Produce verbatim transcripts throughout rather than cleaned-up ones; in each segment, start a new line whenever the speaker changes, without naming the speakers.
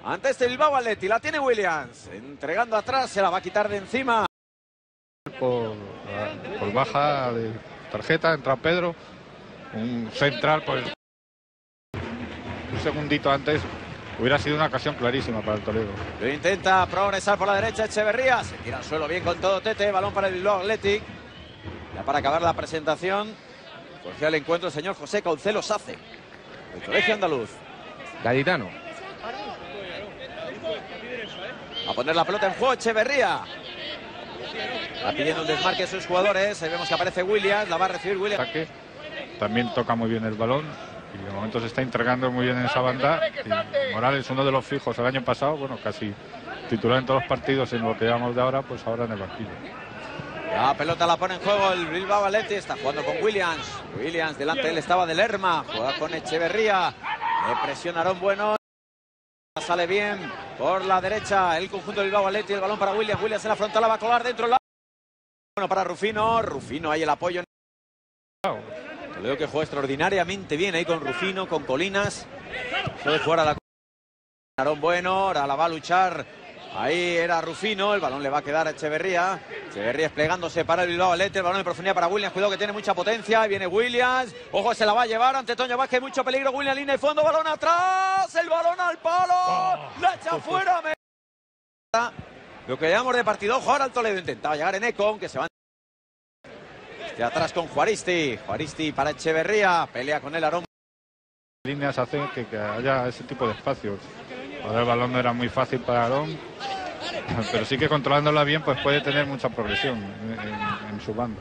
ante este Bilbao Athletic. La tiene Williams, entregando atrás, se la va a quitar de encima.
Por, por baja de tarjeta, entra Pedro, un central, pues un segundito antes hubiera sido una ocasión clarísima para el Toledo.
Lo intenta progresar por la derecha Echeverría, se tira al suelo bien con todo Tete, balón para el Bilbao Athletic. Ya para acabar la presentación, cogió el encuentro el señor José Caucelo Sace, del Colegio Andaluz.
Gaditano.
A poner la pelota en juego Echeverría. Está pidiendo un desmarque a sus jugadores. Ahí vemos que aparece Williams, la va a recibir Williams.
También toca muy bien el balón y de momento se está entregando muy bien en esa banda. Y Morales, uno de los fijos el año pasado, bueno, casi titular en todos los partidos en lo que llevamos de ahora, pues ahora en el banquillo.
La pelota la pone en juego el Bilbao Athletic, está jugando con Williams. Williams, delante de él estaba de Lerma, juega con Echeverría. Le presiona Aarón Bueno. Sale bien por la derecha el conjunto del Bilbao Athletic, el balón para Williams. Williams en la frontal, la va a colar dentro. La... Bueno, para Rufino. Rufino, ahí el apoyo. Toledo que juega extraordinariamente bien ahí con Rufino, con Colinas. Puede jugar a la... Aarón Bueno, ahora la va a luchar. Ahí era Rufino, el balón le va a quedar a Echeverría. Echeverría desplegándose para el Bilbao Athletic, el balón en profundidad para Williams, cuidado que tiene mucha potencia, ahí viene Williams, ojo, se la va a llevar ante Toño Vázquez, mucho peligro, Williams, línea de fondo, balón atrás, el balón al palo, oh. La echa fuera. Me... Lo que llamamos de partido, ojo, ahora el Toledo intentaba llegar en Eco, aunque se va de atrás con Juaristi, Juaristi para Echeverría, pelea con el Aarón.
Líneas hacen que, que haya ese tipo de espacios. Ahora el balón no era muy fácil para Aarón, pero sí que controlándola bien pues puede tener mucha progresión en, en, en su banda.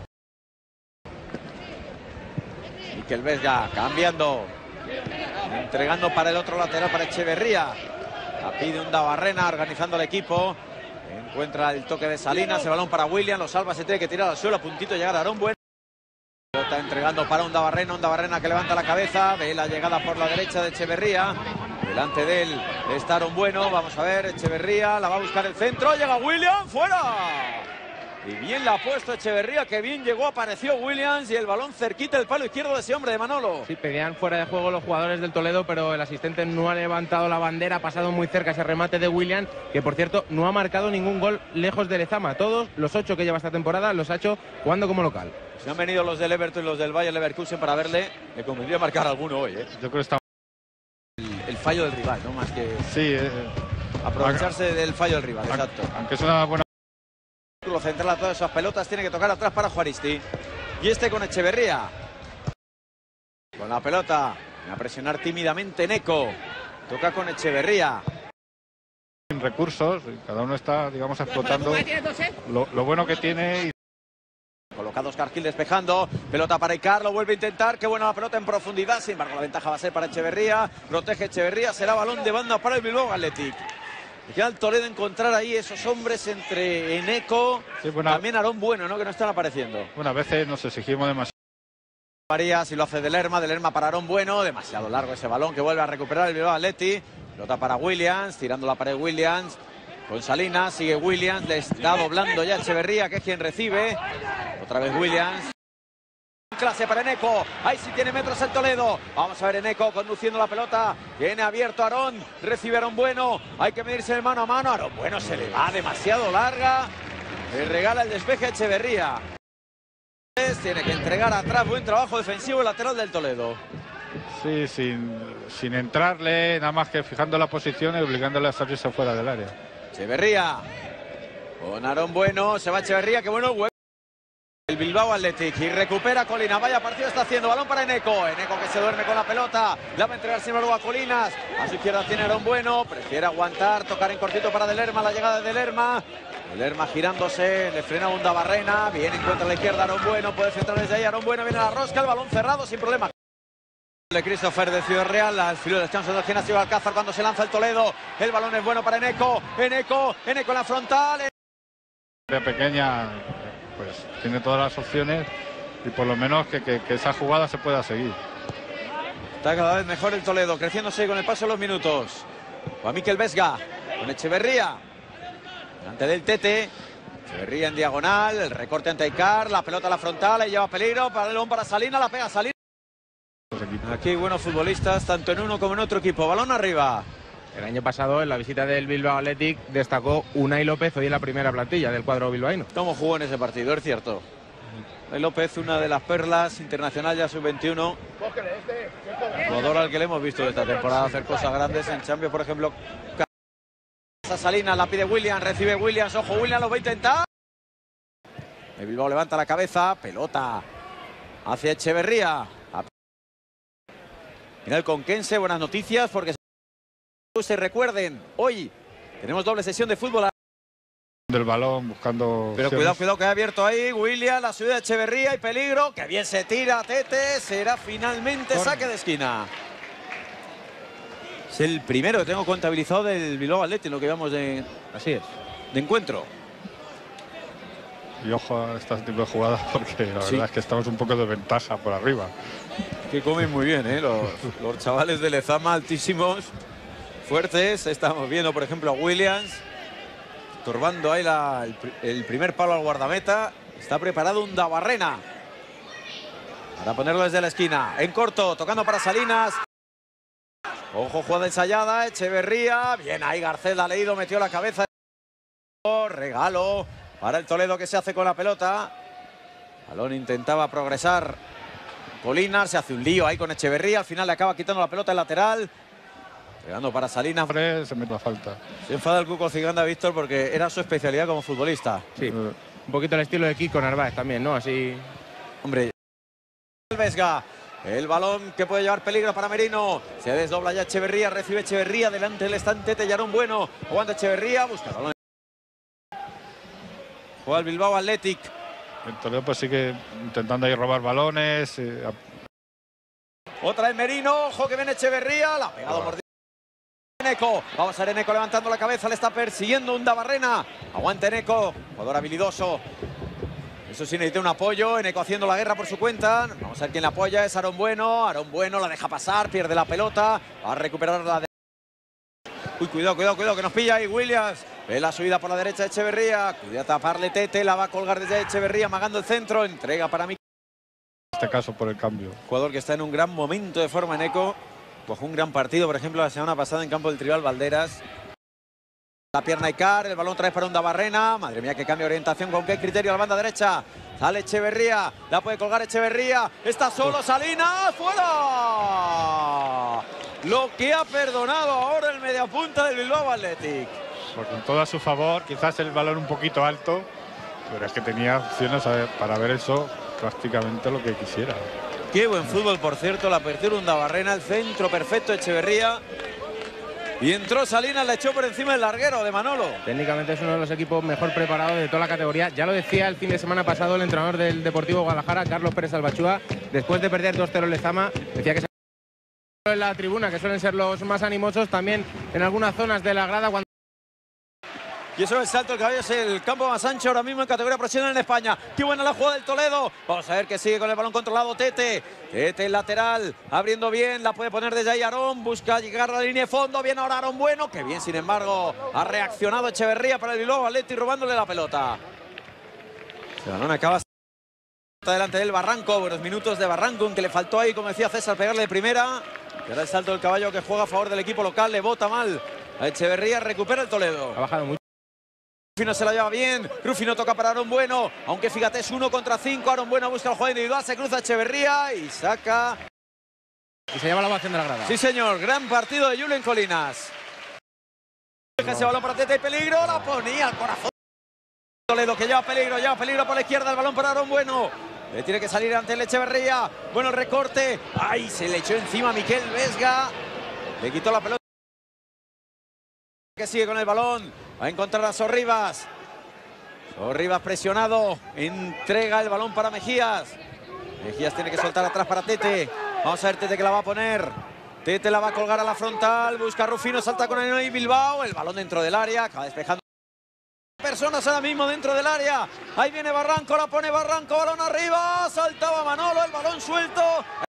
Mikel Vesga cambiando, entregando para el otro lateral para Echeverría. La pide un Dabarrena organizando el equipo. Encuentra el toque de Salinas, el balón para Williams, lo salva, se tiene que tirar al suelo, a puntito llegar a Aarón Bueno. Está entregando para un Dabarrena, un Dabarrena que levanta la cabeza, ve la llegada por la derecha de Echeverría. Delante de él está Aarón Bueno, vamos a ver, Echeverría, la va a buscar el centro, llega Williams, fuera. Y bien la ha puesto Echeverría, que bien llegó, apareció Williams y el balón cerquita del palo izquierdo de ese hombre de Manolo.
Sí, pedían fuera de juego los jugadores del Toledo, pero el asistente no ha levantado la bandera, ha pasado muy cerca ese remate de Williams, que por cierto no ha marcado ningún gol lejos de Lezama. Todos los ocho que lleva esta temporada los ha hecho jugando como local.
Se han venido los del Everton y los del Bayer Leverkusen para verle, le convendría marcar alguno hoy, ¿eh?
Yo creo que está...
El, el fallo del rival, ¿no? Más que
sí, eh,
aprovecharse a, del fallo del rival,
a,
exacto.
Aunque es una buena...
Lo central a todas esas pelotas, tiene que tocar atrás para Juaristi. Y este con Echeverría. Con la pelota, a presionar tímidamente Neco. Toca con Echeverría.
Sin recursos, cada uno está, digamos, explotando lo, lo bueno que tiene. Y...
Coloca Óscar Gil despejando, pelota para Icar, lo vuelve a intentar, qué buena la pelota en profundidad, sin embargo la ventaja va a ser para Echeverría, protege Echeverría, será balón de banda para el Bilbao Athletic. Y queda el Toledo encontrar ahí esos hombres entre Eneco, sí, buena... también Aarón Bueno, ¿no? Que no están apareciendo.
Bueno, a veces nos exigimos demasiado.
María, si lo hace de Lerma, de Lerma para Aarón Bueno, demasiado largo ese balón que vuelve a recuperar el Bilbao Athletic. Pelota para Williams, tirando la pared Williams, con Salinas, sigue Williams, le está doblando ya Echeverría, que es quien recibe. Otra vez Williams. Clase para Eneco, ahí sí tiene metros el Toledo. Vamos a ver Eneco conduciendo la pelota. Tiene abierto Aarón, recibe Aarón Bueno. Hay que medirse el mano a mano. Aarón Bueno se le va demasiado larga. Le regala el despeje a Echeverría. Tiene que entregar atrás, buen trabajo defensivo el lateral del Toledo.
Sí, sin, sin entrarle, nada más que fijando la posición y obligándole a salirse fuera del área.
Echeverría con Aarón Bueno, se va Echeverría, qué bueno el huevo. El Bilbao Athletic y recupera Colinas. Vaya partido está haciendo. Balón para Eneco. Eneco que se duerme con la pelota. La va a entregar sin embargo a Colinas. A su izquierda tiene Aarón Bueno. Prefiere aguantar. Tocar en cortito para De Lerma. La llegada de De Lerma. De Lerma girándose. Le frena un Dabarrena. Bien encuentra a la izquierda Aarón Bueno. Puede centrar desde ahí. Aarón Bueno viene a la rosca. El balón cerrado sin problema. De Christopher de Ciudad Real. Al filo de descanso del gimnasio Alcázar cuando se lanza el Toledo. El balón es bueno para Eneco. Eneco. Eneco en la frontal.
Pequeña. Pues tiene todas las opciones y por lo menos que, que, que esa jugada se pueda seguir.
Está cada vez mejor el Toledo, creciéndose con el paso de los minutos. Juan Mikel Vesga con Echeverría. Delante del Tete. Echeverría en diagonal, el recorte ante Icar, la pelota a la frontal, ahí lleva peligro, para el balón para Salinas, la pega Salinas. Aquí buenos futbolistas, tanto en uno como en otro equipo. Balón arriba.
El año pasado, en la visita del Bilbao Athletic, destacó Unai López, hoy en la primera plantilla del cuadro bilbaíno.
¿Cómo jugó en ese partido? Es cierto. Unai López, una de las perlas internacional ya sub veintiuno. Jugador al que le hemos visto esta temporada hacer cosas grandes en Champions, por ejemplo. Salinas la pide Williams, recibe Williams, ojo, Williams lo va a intentar. El Bilbao levanta la cabeza, pelota hacia Echeverría. Mira el Conquense, buenas noticias porque se recuerden, hoy tenemos doble sesión de fútbol.
Del balón buscando.
Pero cuidado, cuidado que ha abierto ahí Williams, la subida de Echeverría y peligro, que bien se tira Tete, será finalmente saque de esquina. Es el primero que tengo contabilizado del Bilbao Athletic, lo que vamos de,
Así es.
de encuentro.
Y ojo a este tipo de jugadas porque la
Sí.
verdad es que estamos un poco de ventaja por arriba.
Que comen muy bien, ¿eh? Los, los chavales de Lezama, altísimos, fuertes. Estamos viendo, por ejemplo, a Williams turbando ahí la, el, el primer palo al guardameta. Está preparado un Dabarrena para ponerlo desde la esquina. En corto, tocando para Salinas. Ojo, jugada ensayada, Echeverría. Bien ahí, Garcés ha leído, metió la cabeza. Regalo para el Toledo que se hace con la pelota. Balón intentaba progresar. Colinas, se hace un lío ahí con Echeverría. Al final le acaba quitando la pelota el lateral. Llegando para Salinas.
Se mete la falta.
Se enfada el Cuco Ciganda, Víctor, porque era su especialidad como futbolista.
Sí, un poquito el estilo de Kiko Narváez también, ¿no? Así.
Hombre, el Vesga. El balón que puede llevar peligro para Merino. Se desdobla ya Echeverría, recibe Echeverría. Delante del estante Tellarón Bueno. Aguanta Echeverría, busca el balón. Juega el Bilbao Athletic.
El Toledo pues sigue intentando ahí robar balones. Eh,
Otra vez Merino, ojo que viene Echeverría. La ha pegado por Eneco. Vamos a ver Eneco levantando la cabeza. Le está persiguiendo un Dabarrena. Aguanta Eneco, jugador habilidoso. Eso sí, necesita un apoyo. Eneco haciendo la guerra por su cuenta. Vamos a ver quién la apoya. Es Aarón Bueno. Aarón Bueno la deja pasar, pierde la pelota. Va a recuperar la de... Uy, cuidado, cuidado, cuidado, que nos pilla ahí Williams. Ve la subida por la derecha de Echeverría. Cuidado taparle Tete. La va a colgar desde Echeverría, amagando el centro. Entrega para mí.
En este caso por el cambio.
Jugador que está en un gran momento de forma, Eneco. Cogió un gran partido, por ejemplo, la semana pasada en campo del Tribal Valderas. La pierna Icar, el balón otra vez para un Dabarrena. Madre mía, que cambia de orientación. ¿Con qué criterio? A la banda derecha. Sale Echeverría. La puede colgar Echeverría. Está solo Salinas. ¡Fuera! Lo que ha perdonado ahora el mediapunta del Bilbao Athletic.
Pues con todo a su favor, quizás el balón un poquito alto, pero es que tenía opciones para ver eso prácticamente lo que quisiera.
Qué buen fútbol, por cierto. La apertura un Dabarrena. El centro perfecto Echeverría. Y entró Salinas, le echó por encima del larguero de Manolo.
Técnicamente es uno de los equipos mejor preparados de toda la categoría. Ya lo decía el fin de semana pasado el entrenador del Deportivo Guadalajara, Carlos Pérez Albachúa, después de perder dos cero en Lezama, decía que se... en la tribuna, que suelen ser los más animosos, también en algunas zonas de la grada. Cuando...
Y eso es el salto del caballo, es el campo más ancho ahora mismo en categoría profesional en España. Qué buena la jugada del Toledo. Vamos a ver que sigue con el balón controlado Tete. Tete el lateral, abriendo bien, la puede poner desde ahí Aarón. Busca llegar a la línea de fondo, bien ahora Aarón Bueno, que bien sin embargo ha reaccionado Echeverría para el Bilbao Athletic robándole la pelota. El balón acaba delante del Barranco, buenos minutos de Barranco, en que le faltó ahí, como decía César, pegarle de primera. Y ahora el salto del caballo que juega a favor del equipo local, le bota mal a Echeverría, recupera el Toledo.
Ha bajado mucho.
Rufino se la lleva bien, Rufino toca para Aarón Bueno, aunque fíjate es uno contra cinco, Aarón Bueno busca el juego individual, se cruza Echeverría y saca.
Y se lleva la ovación de la grada.
Sí señor, gran partido de Julen Colinas. Deja ese balón para Tete y peligro, la ponía al corazón. Toledo que lleva peligro, lleva peligro por la izquierda, el balón para Aarón Bueno. Le tiene que salir ante el Echeverría, bueno el recorte, ay se le echó encima a Miquel Vesga, le quitó la pelota. Que sigue con el balón, va a encontrar a Sorribas. Sorribas presionado, entrega el balón para Mejías. Mejías tiene que soltar atrás para Tete. Vamos a ver Tete que la va a poner. Tete la va a colgar a la frontal, busca a Rufino, salta con el Bilbao. El balón dentro del área, acaba despejando. Personas ahora mismo dentro del área. Ahí viene Barranco, la pone Barranco, balón arriba. Saltaba Manolo, el balón suelto.